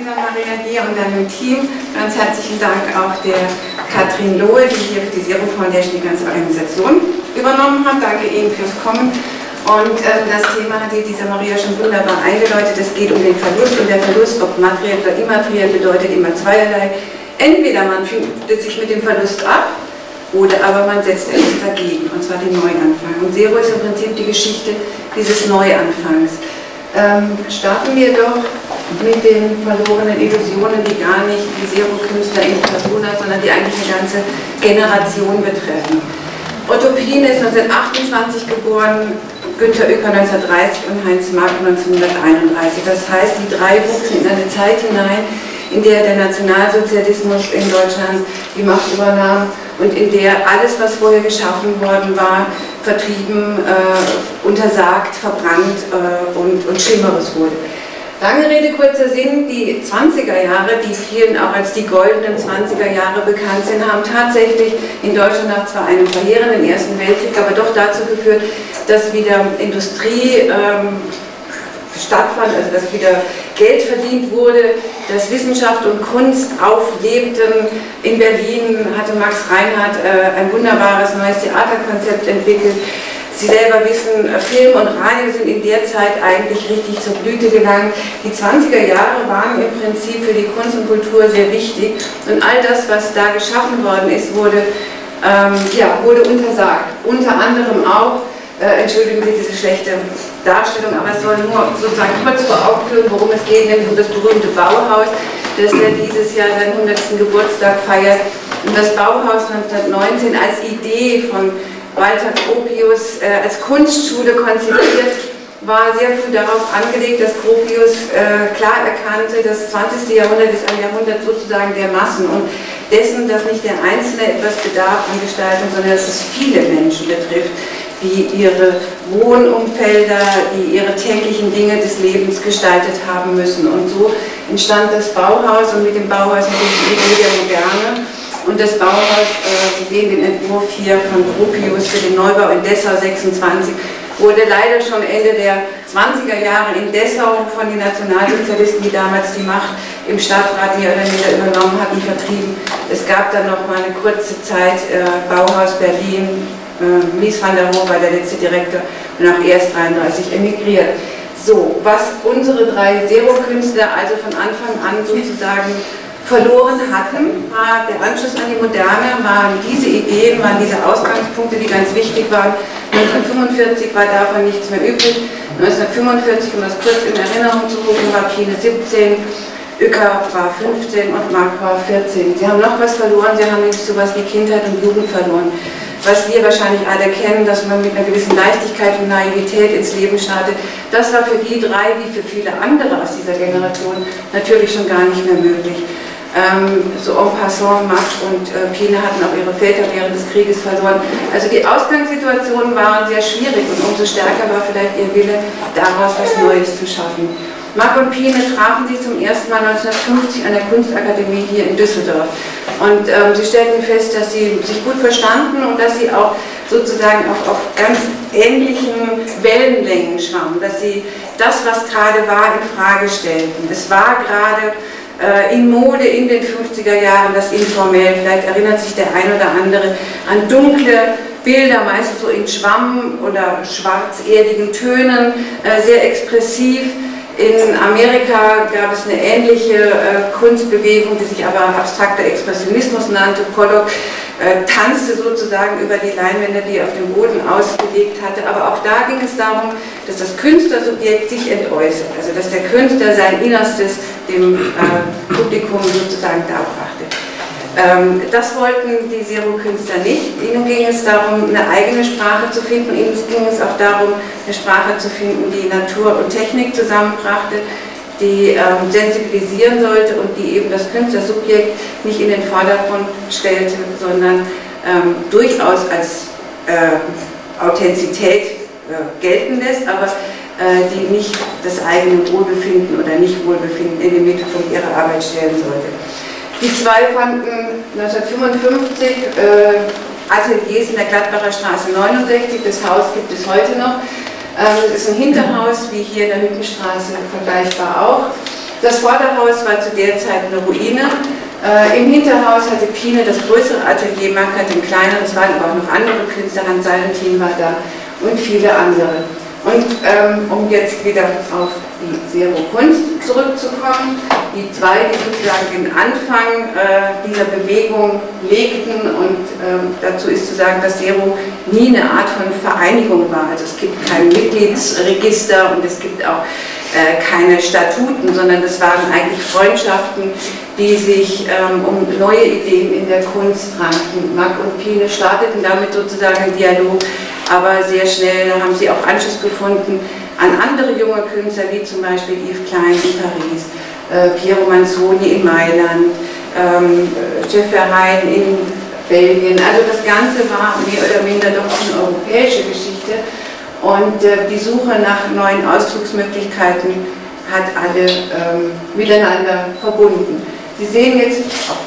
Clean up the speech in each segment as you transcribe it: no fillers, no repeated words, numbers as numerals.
Tina Maria dir und deinem Team. Ganz herzlichen Dank auch der Katrin Lohe, die hier für die Zero Foundation die ganze Organisation übernommen hat. Danke Ihnen fürs Kommen. Und das Thema hat Lisa Maria schon wunderbar eingeläutet. Es geht um den Verlust, und der Verlust, ob materiell oder immateriell, bedeutet immer zweierlei. Entweder man findet sich mit dem Verlust ab, oder aber man setzt etwas dagegen, und zwar den Neuanfang. Und Zero ist im Prinzip die Geschichte dieses Neuanfangs. Starten wir doch mit den verlorenen Illusionen, die gar nicht die Zero-Künstler in Person hat, sondern die eigentlich eine ganze Generation betreffen. Otto Piene ist 1928 geboren, Günter Uecker 1930 und Heinz Mark 1931. Das heißt, die drei wuchsen in eine Zeit hinein, in der der Nationalsozialismus in Deutschland die Macht übernahm und in der alles, was vorher geschaffen worden war, vertrieben, untersagt, verbrannt und Schlimmeres wurde. Lange Rede, kurzer Sinn, die 20er Jahre, die vielen auch als die goldenen 20er Jahre bekannt sind, haben tatsächlich in Deutschland nach zwar einem verheerenden Ersten Weltkrieg, aber doch dazu geführt, dass wieder Industrie stattfand, also dass wieder Geld verdient wurde, dass Wissenschaft und Kunst auflebten. In Berlin hatte Max Reinhardt ein wunderbares neues Theaterkonzept entwickelt. Sie selber wissen, Film und Radio sind in der Zeit eigentlich richtig zur Blüte gelangt. Die 20er Jahre waren im Prinzip für die Kunst und Kultur sehr wichtig, und all das, was da geschaffen worden ist, wurde untersagt. Unter anderem auch, entschuldigen Sie diese schlechte Darstellung, aber es soll nur sozusagen kurz vor Augen führen, worum es geht, nämlich um das berühmte Bauhaus, das ja dieses Jahr seinen 100. Geburtstag feiert. Und das Bauhaus 1919 als Idee von Walter Gropius als Kunstschule konzipiert, war sehr früh darauf angelegt, dass Gropius klar erkannte, das 20. Jahrhundert ist ein Jahrhundert sozusagen der Massen und dessen, dass nicht der Einzelne etwas bedarf an Gestaltung, sondern dass es viele Menschen betrifft, die ihre Wohnumfelder, die ihre täglichen Dinge des Lebens gestaltet haben müssen. Und so entstand das Bauhaus, und mit dem Bauhaus natürlich die Idee der Moderne. Und das Bauhaus, Sie sehen den Entwurf hier von Gropius für den Neubau in Dessau 26, wurde leider schon Ende der 20er Jahre in Dessau von den Nationalsozialisten, die damals die Macht im Stadtrat mehr oder minder übernommen hatten, vertrieben. Es gab dann noch mal eine kurze Zeit Bauhaus Berlin, Mies van der Rohe war der letzte Direktor und auch erst 1933 emigriert. So, was unsere drei Zero-Künstler also von Anfang an sozusagen verloren hatten, war der Anschluss an die Moderne, waren diese Ideen, waren diese Ausgangspunkte, die ganz wichtig waren. 1945 war davon nichts mehr übrig. 1945, um das kurz in Erinnerung zu rufen, war Piene 17, Uecker war 15 und Mark war 14. Sie haben noch was verloren, sie haben nämlich sowas wie Kindheit und Jugend verloren. Was wir wahrscheinlich alle kennen, dass man mit einer gewissen Leichtigkeit und Naivität ins Leben startet, das war für die drei, wie für viele andere aus dieser Generation, natürlich schon gar nicht mehr möglich. So en passant, Max und Piene hatten auch ihre Väter während des Krieges verloren. Also die Ausgangssituationen waren sehr schwierig, und umso stärker war vielleicht ihr Wille, daraus was Neues zu schaffen. Mark und Piene trafen sich zum ersten Mal 1950 an der Kunstakademie hier in Düsseldorf. Und sie stellten fest, dass sie sich gut verstanden und dass sie auch sozusagen auf ganz ähnlichen Wellenlängen schwammen, dass sie das, was gerade war, in Frage stellten. Es war gerade in Mode in den 50er Jahren, das informell, vielleicht erinnert sich der ein oder andere an dunkle Bilder, meistens so in Schwamm- oder schwarzerdigen Tönen, sehr expressiv. In Amerika gab es eine ähnliche Kunstbewegung, die sich aber abstrakter Expressionismus nannte. Pollock tanzte sozusagen über die Leinwände, die er auf dem Boden ausgelegt hatte. Aber auch da ging es darum, dass das Künstlersubjekt sich entäußert, also dass der Künstler sein Innerstes dem Publikum sozusagen darbrachte. Das wollten die Zero-Künstler nicht. Ihnen ging es darum, eine eigene Sprache zu finden. Ihnen ging es auch darum, eine Sprache zu finden, die Natur und Technik zusammenbrachte, die sensibilisieren sollte und die eben das Künstlersubjekt nicht in den Vordergrund stellte, sondern durchaus als Authentizität gelten lässt, aber die nicht das eigene Wohlbefinden oder Nicht-Wohlbefinden in den Mittelpunkt ihrer Arbeit stellen sollte. Die zwei fanden 1955 Ateliers in der Gladbacher Straße 69, das Haus gibt es heute noch. Es ist ein Hinterhaus, wie hier in der Hüttenstraße vergleichbar auch. Das Vorderhaus war zu der Zeit eine Ruine. Im Hinterhaus hatte Pine das größere Atelier, Mack hatte ein kleineres, es waren aber auch noch andere Künstler, Hans Salentin war da und viele andere. Und um jetzt wieder auf die Zero Kunst zurückzukommen, die zwei, die sozusagen den Anfang dieser Bewegung legten, und dazu ist zu sagen, dass Zero nie eine Art von Vereinigung war. Also es gibt kein Mitgliedsregister und es gibt auch keine Statuten, sondern das waren eigentlich Freundschaften, die sich um neue Ideen in der Kunst ranken. Mack und Pine starteten damit sozusagen einen Dialog, aber sehr schnell haben sie auch Anschluss gefunden an andere junge Künstler, wie zum Beispiel Yves Klein in Paris, Piero Manzoni in Mailand, Jeff Verheyen in Belgien. Also das Ganze war mehr oder minder doch auch eine europäische Geschichte. Und die Suche nach neuen Ausdrucksmöglichkeiten hat alle miteinander verbunden. Sie sehen jetzt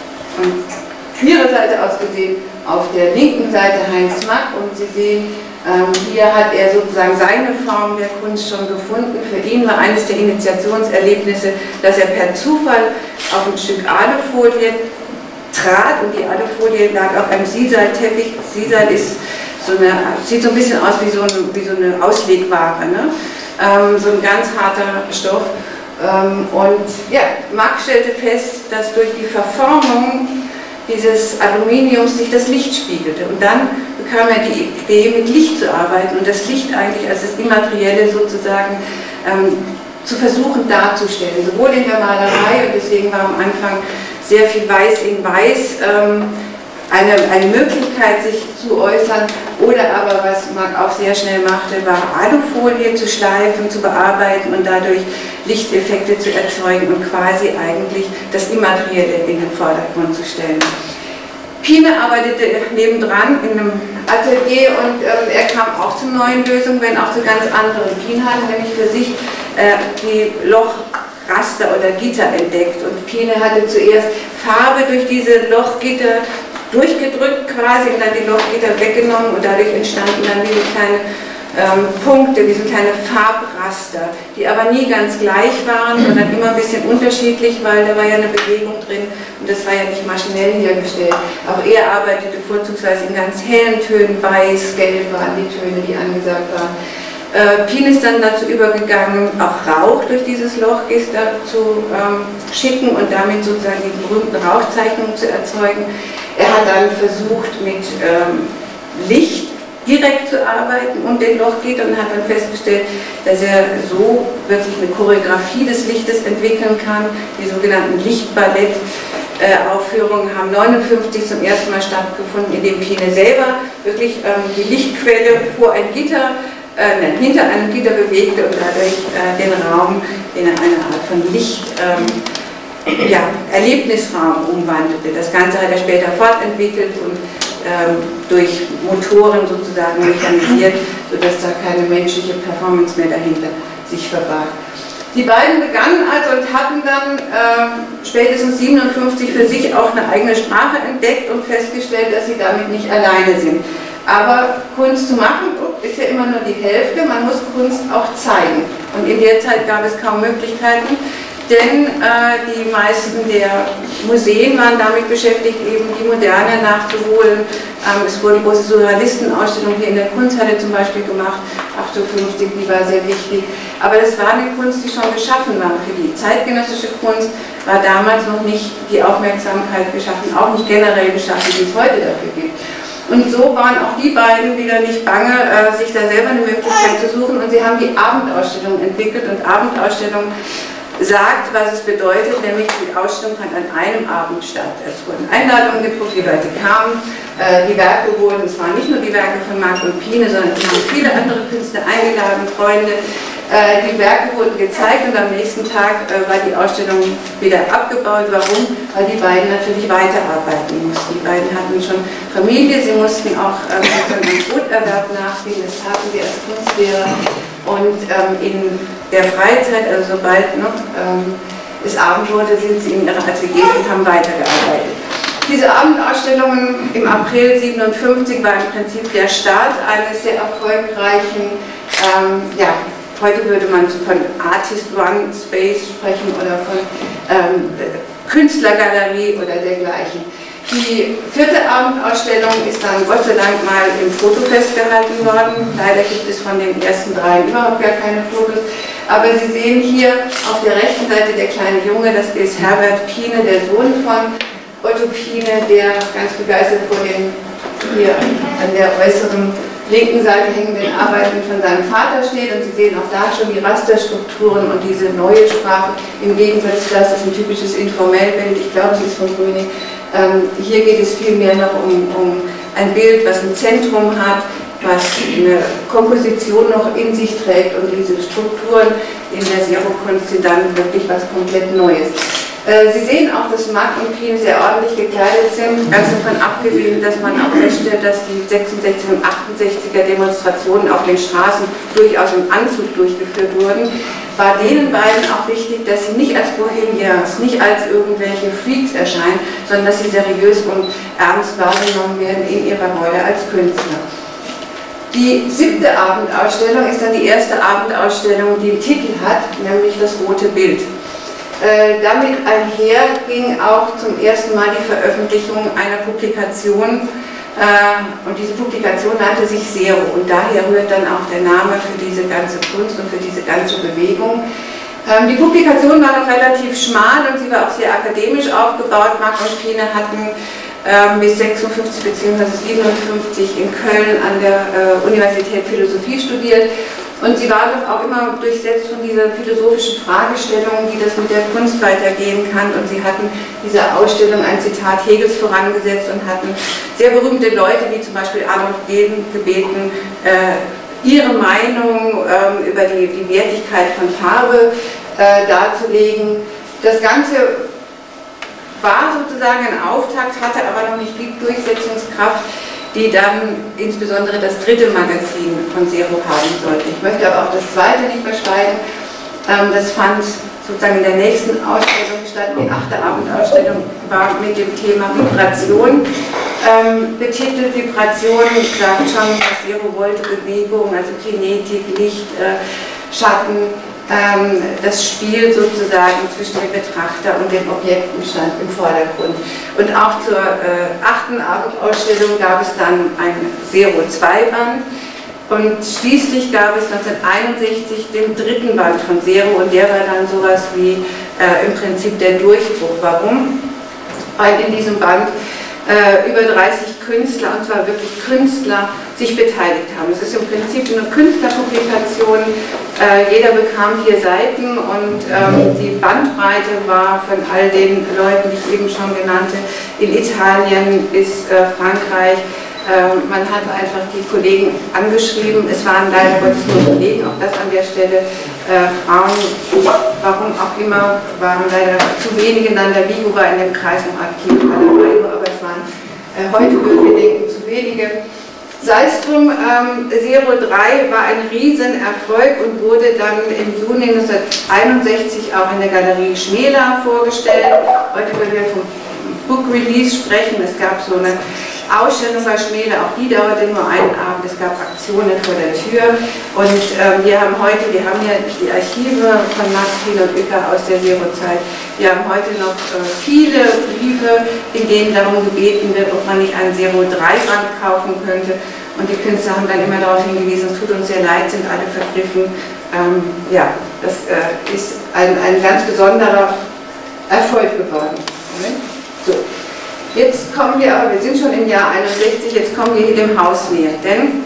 von Ihrer Seite aus gesehen auf der linken Seite Heinz Mack, und Sie sehen, hier hat er sozusagen seine Form der Kunst schon gefunden. Für ihn war eines der Initiationserlebnisse, dass er per Zufall auf ein Stück Alufolie trat, und die Alufolie lag auf einem Sisal-Teppich. Sisal ist sieht so ein bisschen aus wie so eine Auslegware, ne? So ein ganz harter Stoff. Und ja, Mack stellte fest, dass durch die Verformung dieses Aluminiums sich das Licht spiegelte. Und dann bekam er die Idee, mit Licht zu arbeiten und das Licht eigentlich als das Immaterielle sozusagen zu versuchen darzustellen. Sowohl in der Malerei, und deswegen war am Anfang sehr viel Weiß in Weiß eine Möglichkeit, sich zu äußern, oder aber, was Mack auch sehr schnell machte, war Alufolie zu schleifen, zu bearbeiten und dadurch Lichteffekte zu erzeugen und quasi eigentlich das Immaterielle in den Vordergrund zu stellen. Pine arbeitete nebendran in einem Atelier, und er kam auch zu neuen Lösungen, wenn auch zu ganz anderen. Pine hatte nämlich für sich die Lochraster oder Gitter entdeckt, und Pine hatte zuerst Farbe durch diese Lochgitter durchgedrückt quasi und dann die Lochgitter weggenommen, und dadurch entstanden dann diese kleine Punkte, diese kleine Farbraster, die aber nie ganz gleich waren, sondern immer ein bisschen unterschiedlich, weil da war ja eine Bewegung drin und das war ja nicht maschinell hergestellt. Auch er arbeitete vorzugsweise in ganz hellen Tönen, weiß, gelb waren die Töne, die angesagt waren. Pine ist dann dazu übergegangen, auch Rauch durch dieses Lochgitter zu schicken und damit sozusagen die berühmten Rauchzeichnungen zu erzeugen. Er hat dann versucht, mit Licht direkt zu arbeiten und den Lochgittern, und hat dann festgestellt, dass er so wirklich eine Choreografie des Lichtes entwickeln kann. Die sogenannten Lichtballett-Aufführungen haben 1959 zum ersten Mal stattgefunden, indem Pine selber wirklich die Lichtquelle vor ein Gitter hinter einem Gitter bewegte und dadurch den Raum in eine Art von Licht, Erlebnisraum umwandelte. Das Ganze hat er später fortentwickelt und durch Motoren sozusagen mechanisiert, sodass da keine menschliche Performance mehr dahinter sich verbarg. Die beiden begannen also und hatten dann spätestens 1957 für sich auch eine eigene Sprache entdeckt und festgestellt, dass sie damit nicht alleine sind. Aber Kunst zu machen ist ja immer nur die Hälfte, man muss Kunst auch zeigen. Und in der Zeit gab es kaum Möglichkeiten, denn die meisten der Museen waren damit beschäftigt, eben die Moderne nachzuholen. Es wurde große Surrealistenausstellung hier in der Kunsthalle zum Beispiel gemacht, 1958, die war sehr wichtig. Aber das war eine Kunst, die schon geschaffen war. Für die zeitgenössische Kunst war damals noch nicht die Aufmerksamkeit geschaffen, auch nicht generell geschaffen, wie es heute dafür gibt. Und so waren auch die beiden wieder nicht bange, sich da selber eine Möglichkeit zu suchen, und sie haben die Abendausstellung entwickelt, und Abendausstellung sagt, was es bedeutet, nämlich die Ausstellung fand an einem Abend statt. Es wurden Einladungen gedruckt, die Leute kamen, die Werke wurden, es waren nicht nur die Werke von Mack und Pine, sondern es haben viele andere Künstler eingeladen, Freunde. Die Werke wurden gezeigt, und am nächsten Tag war die Ausstellung wieder abgebaut. Warum? Weil die beiden natürlich weiterarbeiten mussten. Die beiden hatten schon Familie, sie mussten auch einem Broterwerb nachgehen, das taten sie als Kunstlehrer. Und in der Freizeit, also sobald es Abend wurde, sind sie in ihre Ateliers und haben weitergearbeitet. Diese Abendausstellungen im April 1957 war im Prinzip der Start eines sehr erfolgreichen heute würde man von Artist Run Space sprechen oder von Künstlergalerie oder dergleichen. Die 4. Abendausstellung ist dann Gott sei Dank mal im Foto festgehalten worden. Leider gibt es von den ersten 3 überhaupt gar keine Fotos. Aber Sie sehen hier auf der rechten Seite der kleine Junge, das ist Herbert Piene, der Sohn von Otto Piene, der ganz begeistert vor den hier an der äußeren linken Seite hängenden Arbeiten von seinem Vater steht. Und Sie sehen auch da schon die Rasterstrukturen und diese neue Sprache. Im Gegensatz, das ist ein typisches Informellbild, ich glaube, es ist von Grüning. Hier geht es vielmehr noch um ein Bild, was ein Zentrum hat, was eine Komposition noch in sich trägt und diese Strukturen in der Zero-Kunst sind dann wirklich was komplett Neues. Sie sehen auch, dass Mark und Piene sehr ordentlich gekleidet sind, ganz davon abgesehen, dass man auch feststellt, dass die 66er und 68er Demonstrationen auf den Straßen durchaus im Anzug durchgeführt wurden. War denen beiden auch wichtig, dass sie nicht als Bohemians, nicht als irgendwelche Freaks erscheinen, sondern dass sie seriös und ernst wahrgenommen werden in ihrer Rolle als Künstler. Die 7. Abendausstellung ist dann die erste Abendausstellung, die einen Titel hat, nämlich das Rote Bild. Damit einher ging auch zum ersten Mal die Veröffentlichung einer Publikation und diese Publikation nannte sich Zero und daher rührt dann auch der Name für diese ganze Kunst und für diese ganze Bewegung. Die Publikation war noch relativ schmal und sie war auch sehr akademisch aufgebaut. Mark und Piene hatten bis 56 bzw. 57 in Köln an der Universität Philosophie studiert. Und sie waren doch auch immer durchsetzt von dieser philosophischen Fragestellung, wie das mit der Kunst weitergehen kann. Und sie hatten dieser Ausstellung ein Zitat Hegels vorangesetzt und hatten sehr berühmte Leute, wie zum Beispiel Arnold Gehlen, gebeten, ihre Meinung über die Wertigkeit von Farbe darzulegen. Das Ganze war sozusagen ein Auftakt, hatte aber noch nicht die Durchsetzungskraft, die dann insbesondere das 3. Magazin von Zero haben sollte. Ich möchte aber auch das 2. nicht verschweigen. Das fand sozusagen in der nächsten Ausstellung statt. Die 8. Abendausstellung war mit dem Thema Vibration betitelt. Vibration sagt schon, was Zero wollte, Bewegung, also Kinetik, Licht, Schatten. Das Spiel sozusagen zwischen dem Betrachter und den Objekten stand im Vordergrund. Und auch zur 8. Abendausstellung gab es dann ein Zero 2 Band und schließlich gab es 1961 den 3. Band von Zero und der war dann sowas wie im Prinzip der Durchbruch. Warum? Weil in diesem Band über 30 Künstler, und zwar wirklich Künstler, sich beteiligt haben. Es ist im Prinzip eine Künstlerpublikation, jeder bekam 4 Seiten und die Bandbreite war von all den Leuten, die ich eben schon genannte, in Italien bis Frankreich. Man hat einfach die Kollegen angeschrieben, es waren leider Gottes nur Kollegen, auch das an der Stelle, Frauen, warum auch immer, waren leider zu wenige. Nanda Vigo war in dem Kreis im Archiv, aber es waren heute würden wir denken zu wenige. Sei es drum, Zero 3 war ein Riesenerfolg und wurde dann im Juni 1961 auch in der Galerie Schmela vorgestellt. Heute würden wir vom Book Release sprechen. Es gab so eine Ausstellung bei Schmela, auch die dauerte nur einen Abend. Es gab Aktionen vor der Tür und wir haben ja die Archive von Max, Piene und Uecker aus der Zero-Zeit. Wir haben heute noch viele Briefe, in denen darum gebeten wird, ob man nicht einen Zero 3 Band kaufen könnte. Und die Künstler haben dann immer darauf hingewiesen, es tut uns sehr leid, sind alle vergriffen. Ja, das ist ein ganz besonderer Erfolg geworden. So. Jetzt kommen wir, aber wir sind schon im Jahr 61, jetzt kommen wir hier dem Haus näher, denn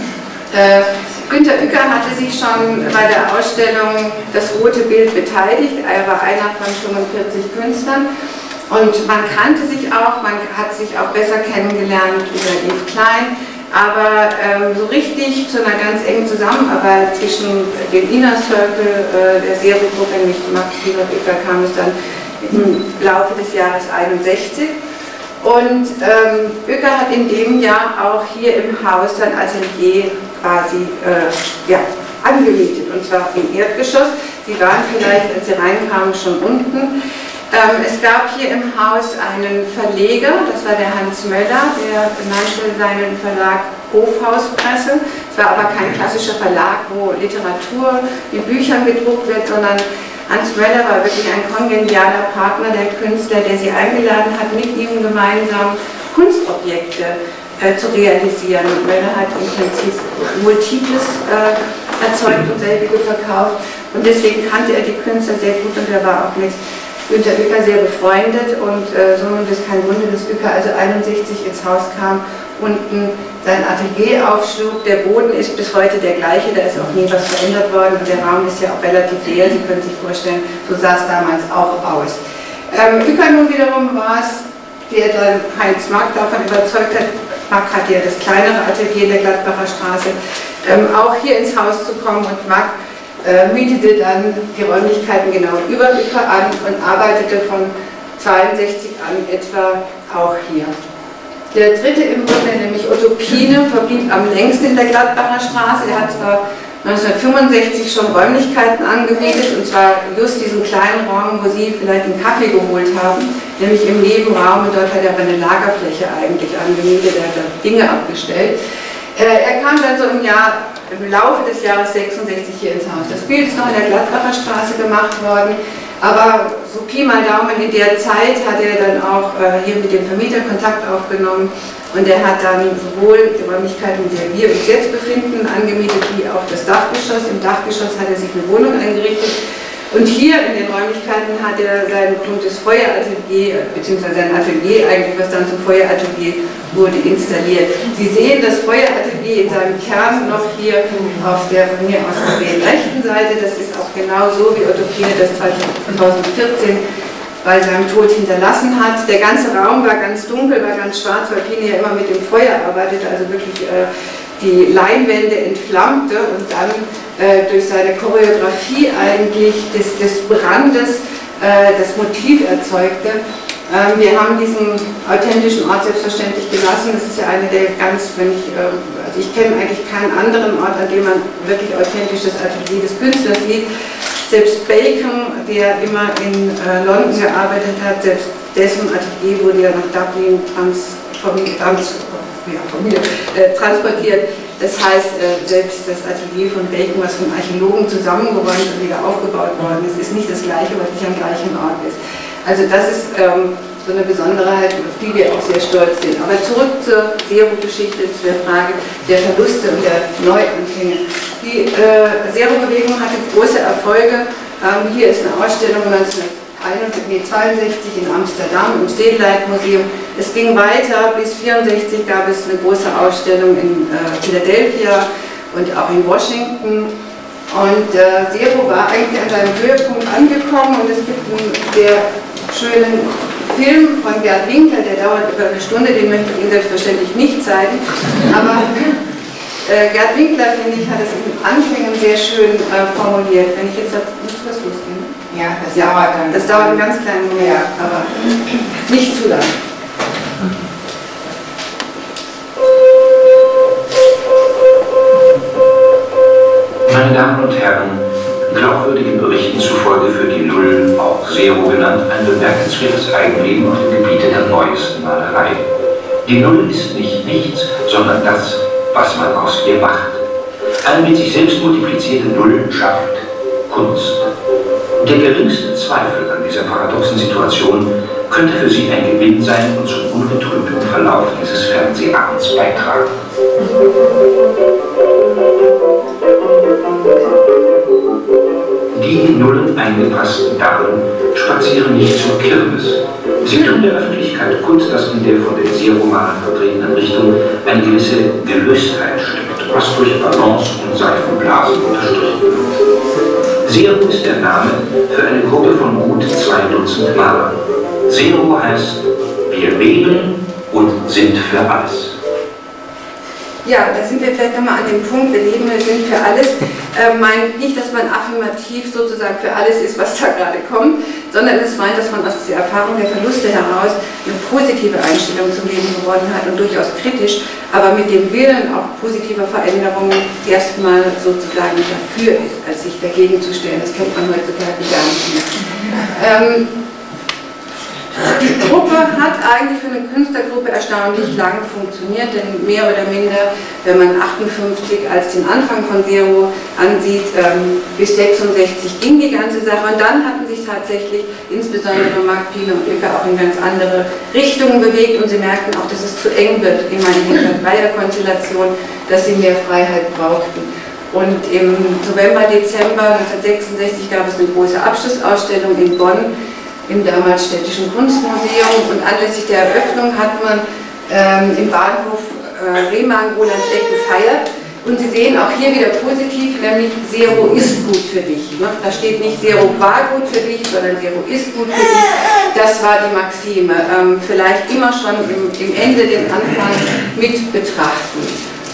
Günter Uecker hatte sich schon bei der Ausstellung Das Rote Bild beteiligt, er war einer von 45 Künstlern und man kannte sich auch, man hat sich auch besser kennengelernt über Yves Klein, aber so richtig zu einer ganz engen Zusammenarbeit zwischen dem Inner Circle der Zero-Gruppe, nämlich Max, Piene und Uecker, kam es dann im Laufe des Jahres 61. Und Uecker hat in dem Jahr auch hier im Haus sein Atelier quasi angemietet, und zwar im Erdgeschoss. Sie waren vielleicht, als Sie reinkamen, schon unten. Es gab hier im Haus einen Verleger, das war der Hans Möller, der benannte seinen Verlag Hofhauspresse. Es war aber kein klassischer Verlag, wo Literatur in Büchern gedruckt wird, sondern Hans Möller war wirklich ein kongenialer Partner der Künstler, der sie eingeladen hat, mit ihm gemeinsam Kunstobjekte zu realisieren. Und Möller hat im Prinzip Multiples erzeugt und selbige verkauft. Und deswegen kannte er die Künstler sehr gut und er war auch mit Günter Uecker sehr befreundet. Und somit ist kein Wunder, dass Uecker also 61 ins Haus kam, unten sein Atelier aufschlug. Der Boden ist bis heute der gleiche, da ist auch nie was verändert worden und der Raum ist ja auch relativ leer. Sie können sich vorstellen, so sah es damals auch aus. Uecker nun wiederum war es, der dann Heinz Mack davon überzeugt hat, Mack hatte ja das kleinere Atelier in der Gladbacher Straße, auch hier ins Haus zu kommen, und Mack mietete dann die Räumlichkeiten genau über Uecker an und arbeitete von 62 an etwa auch hier. Der dritte im Bunde, nämlich Otto Kiene, verblieb am längsten in der Gladbacher Straße. Er hat zwar 1965 schon Räumlichkeiten angemietet, und zwar just diesen kleinen Raum, wo Sie vielleicht einen Kaffee geholt haben, nämlich im Nebenraum, und dort hat er aber eine Lagerfläche eigentlich angemietet, er hat da Dinge abgestellt. Er kam dann so im Laufe des Jahres 66 hier ins Haus. Das Bild ist noch in der Gladbacher Straße gemacht worden, aber so Pi mal Daumen in der Zeit hat er dann auch hier mit dem Vermieter Kontakt aufgenommen, und er hat dann sowohl die Räumlichkeiten, in der wir uns jetzt befinden, angemietet, wie auch das Dachgeschoss. Im Dachgeschoss hat er sich eine Wohnung eingerichtet. Und hier in den Räumlichkeiten hat er sein berühmtes Feueratelier, beziehungsweise sein Atelier eigentlich, was dann zum Feueratelier wurde, installiert. Sie sehen das Feueratelier in seinem Kern noch hier auf der von mir aus gesehen rechten Seite. Das ist auch genau so, wie Otto Kiene das 2014 bei seinem Tod hinterlassen hat. Der ganze Raum war ganz dunkel, war ganz schwarz, weil Kiene ja immer mit dem Feuer arbeitete, also wirklich die Leinwände entflammte und dann durch seine Choreografie eigentlich des Brandes das Motiv erzeugte. Wir haben diesen authentischen Ort selbstverständlich gelassen. Das ist ja eine der also ich kenne eigentlich keinen anderen Ort, an dem man wirklich authentisch das Atelier des Künstlers sieht. Selbst Bacon, der immer in London gearbeitet hat, selbst dessen Atelier wurde ja nach Dublin transportiert. Das heißt, selbst das Atelier von Bacon, was von Archäologen zusammengeräumt und wieder aufgebaut worden ist, ist nicht das gleiche, was nicht am gleichen Ort ist. Also das ist so eine Besonderheit, auf die wir auch sehr stolz sind. Aber zurück zur Zero-Geschichte, zu der Frage der Verluste und der Neuanfänge. Die Zero-Bewegung hatte große Erfolge. Hier ist eine Ausstellung 1962 in Amsterdam im Stedelijk-Museum. Es ging weiter, bis 1964 gab es eine große Ausstellung in Philadelphia und auch in Washington. Und Zero war eigentlich an seinem Höhepunkt angekommen, und es gibt einen sehr schönen Film von Gerd Winkler, der dauert über eine Stunde, den möchte ich Ihnen selbstverständlich nicht zeigen, aber Gerd Winkler, finde ich, hat es in den Anfängen sehr schön formuliert. Wenn ich jetzt sage, muss was losgehen? Ja, dauert dann. Das dauert einen ganz kleinen Moment, ja, aber nicht zu lang. Meine Damen und Herren, glaubwürdigen Berichten zufolge führt die Null, auch Zero genannt, ein bemerkenswertes Eigenleben auf dem Gebiete der neuesten Malerei. Die Null ist nicht nichts, sondern das, was man aus ihr macht. Eine mit sich selbst multiplizierte Null schafft Kunst. Der geringste Zweifel an dieser paradoxen Situation könnte für Sie ein Gewinn sein und zum ungetrübten Verlauf dieses Fernsehabends beitragen. Die in Nullen eingepassten Damen spazieren nicht zur Kirmes. Sie tun der Öffentlichkeit kund, dass in der von den Zero-Malern vertretenen Richtung eine gewisse Gelöstheit steckt, was durch Ballons und Seifenblasen unterstrichen wird. Zero ist der Name für eine Gruppe von gut 2 Dutzend Malern. Zero heißt, wir leben und sind für alles. Ja, da sind wir vielleicht nochmal an dem Punkt, wir leben, wir sind für alles. Meint nicht, dass man affirmativ sozusagen für alles ist, was da gerade kommt, sondern es meint, dass man aus dieser Erfahrung der Verluste heraus eine positive Einstellung zum Leben gewonnen hat und durchaus kritisch, aber mit dem Willen auch positiver Veränderungen erstmal sozusagen dafür ist, als sich dagegen zu stellen. Das kennt man heutzutage gar nicht mehr. hat eigentlich für eine Künstlergruppe erstaunlich lang funktioniert, denn mehr oder minder, wenn man 58 als den Anfang von Zero ansieht, bis 66 ging die ganze Sache und dann hatten sich tatsächlich insbesondere Marc Piene und Uecker auch in ganz andere Richtungen bewegt und sie merkten auch, dass es zu eng wird in meiner Dreierkonstellation, dass sie mehr Freiheit brauchten. Und im November, Dezember 1966 gab es eine große Abschlussausstellung in Bonn im damals Städtischen Kunstmuseum und anlässlich der Eröffnung hat man im Bahnhof Remagen-Rolandseck gefeiert und Sie sehen auch hier wieder positiv, nämlich Zero ist gut für dich. Ne? Da steht nicht Zero war gut für dich, sondern Zero ist gut für dich. Das war die Maxime. Vielleicht immer schon im Ende den Anfang mit betrachten.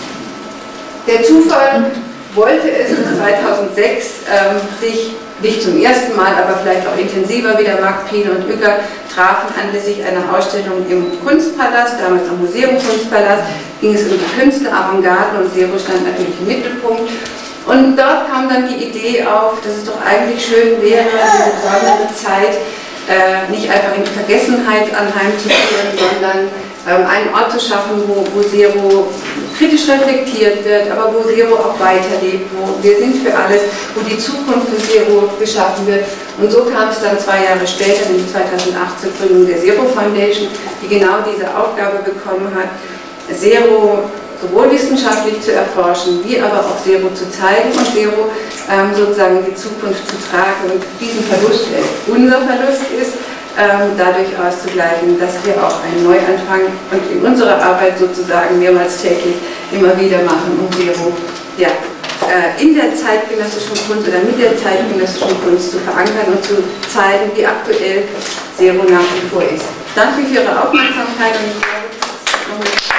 Der Zufall wollte es, dass 2006 sich nicht zum ersten Mal, aber vielleicht auch intensiver wieder Marc Piene und Uecker trafen anlässlich einer Ausstellung im Kunstpalast, damals am Museum Kunstpalast, ging es um die Künstler, Avantgarde und Zero stand natürlich im Mittelpunkt. Und dort kam dann die Idee auf, dass es doch eigentlich schön wäre, diese besondere Zeit nicht einfach in die Vergessenheit anheimzuführen, sondern einen Ort zu schaffen, wo Zero kritisch reflektiert wird, aber wo Zero auch weiterlebt, wo wir sind für alles, wo die Zukunft für Zero geschaffen wird. Und so kam es dann 2 Jahre später, nämlich 2008, zur Gründung der Zero Foundation, die genau diese Aufgabe bekommen hat, Zero sowohl wissenschaftlich zu erforschen, wie aber auch Zero zu zeigen und Zero sozusagen in die Zukunft zu tragen und diesen Verlust, der unser Verlust ist, dadurch auszugleichen, dass wir auch einen Neuanfang und in unserer Arbeit sozusagen mehrmals täglich immer wieder machen, um Zero ja, in der zeitgenössischen Kunst oder mit der zeitgenössischen Kunst zu verankern und zu zeigen, wie aktuell Zero nach wie vor ist. Danke für Ihre Aufmerksamkeit und ich glaube,